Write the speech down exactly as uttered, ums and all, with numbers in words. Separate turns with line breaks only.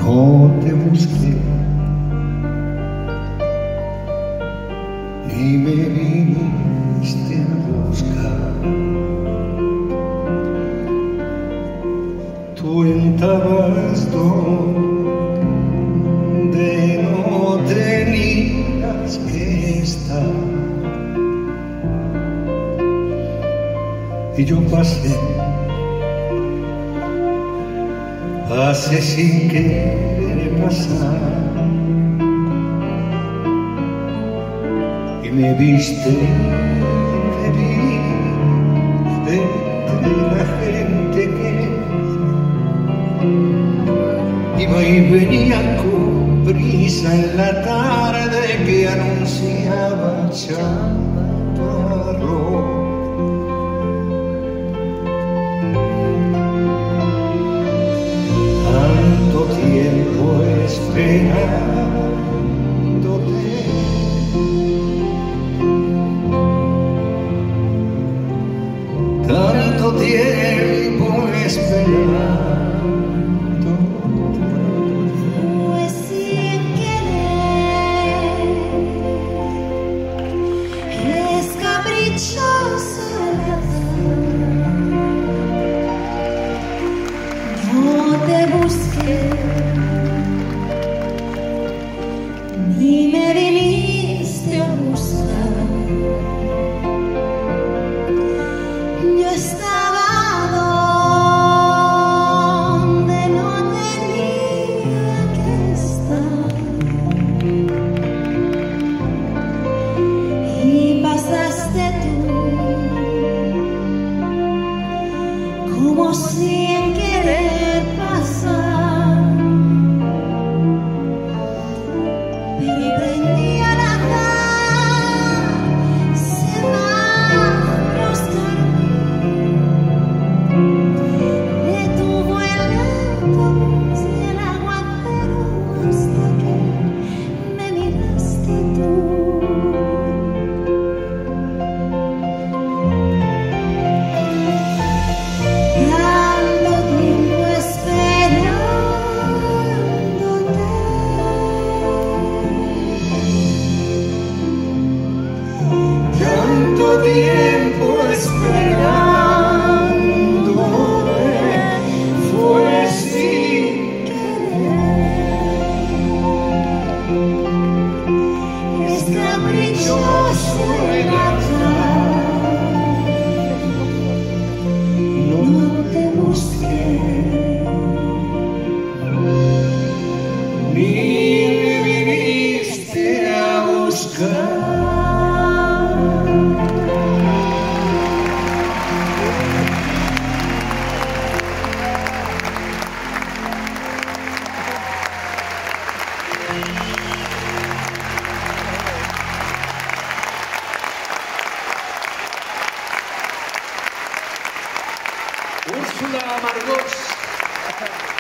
No te busqué, ni me viniste a buscar. Tú estabas donde no tenías que estar, y yo pasé, pasé sin querer pasar, y me viste venir de entre la gente que iba y venía con prisa en la tarde que anunciaba Chaparro. Tanto tiempo esperándote, tanto tiempo esperando.
Fue sin querer, es caprichoso el azar. No te busqué, ni me viniste a buscar. Yo estaba donde no tenía que estar, y pasaste tú como sin querer pasar. Pero prendí al azar semáforos detuvo el autobús y el aguacero hasta que me miraste tú. Tanto tiempo esperándote,
Tanto tiempo esperándote, fue sin
es caprichoso el azar.
no
No te busqué,
ni me viniste a buscar.
Úrsula Amargós.